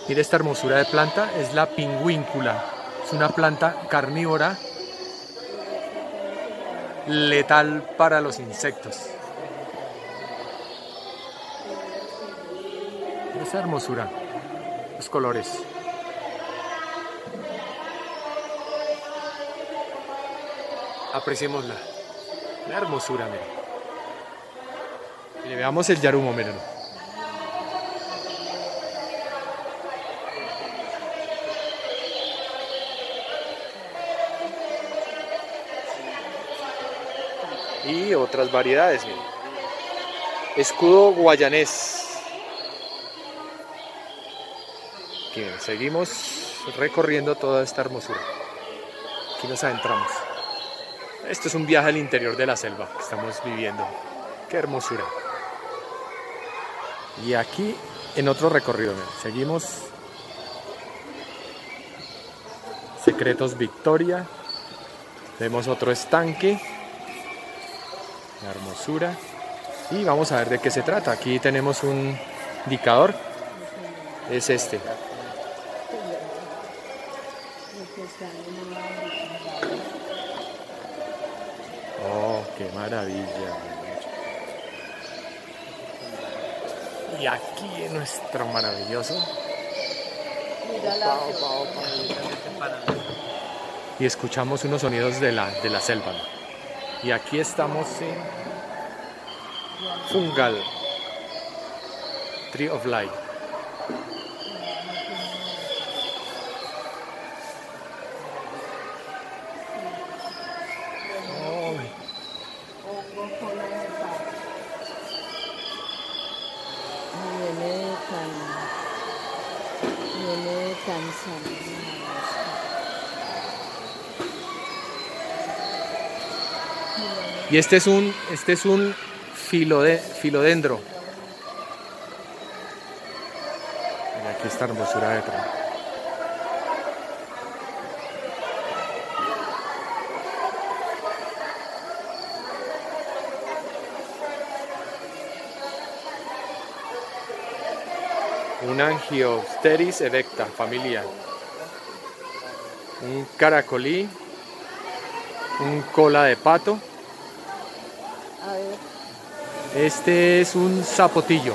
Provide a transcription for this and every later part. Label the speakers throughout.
Speaker 1: Mire esta hermosura de planta, es la pingüíncula. Es una planta carnívora letal para los insectos. Mira esa hermosura, los colores. Apreciémosla. La hermosura, miren. Y veamos el yarumo, miren. Y otras variedades, miren. Escudo guayanés. Aquí, seguimos recorriendo toda esta hermosura. Aquí nos adentramos. Esto es un viaje al interior de la selva que estamos viviendo. ¡Qué hermosura! Y aquí en otro recorrido, miren, seguimos. Secretos Victoria. Vemos otro estanque. La hermosura. Y vamos a ver de qué se trata. Aquí tenemos un indicador. Es este. Oh, qué maravilla. Y aquí en nuestro maravilloso. Y escuchamos unos sonidos de la selva. Y aquí estamos en Fungal, Tree of Life. Y este es un filodendro. Mira aquí esta hermosura detrás. Un Angiopteris erecta, familia. Un caracolí. Un cola de pato. Este es un zapotillo.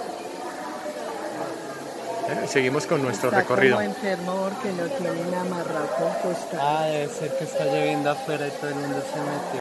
Speaker 1: Seguimos con nuestro recorrido.
Speaker 2: Está como enfermo porque lo tienen amarrado con costa.
Speaker 3: Debe ser que está lloviendo afuera y todo el mundo se metió.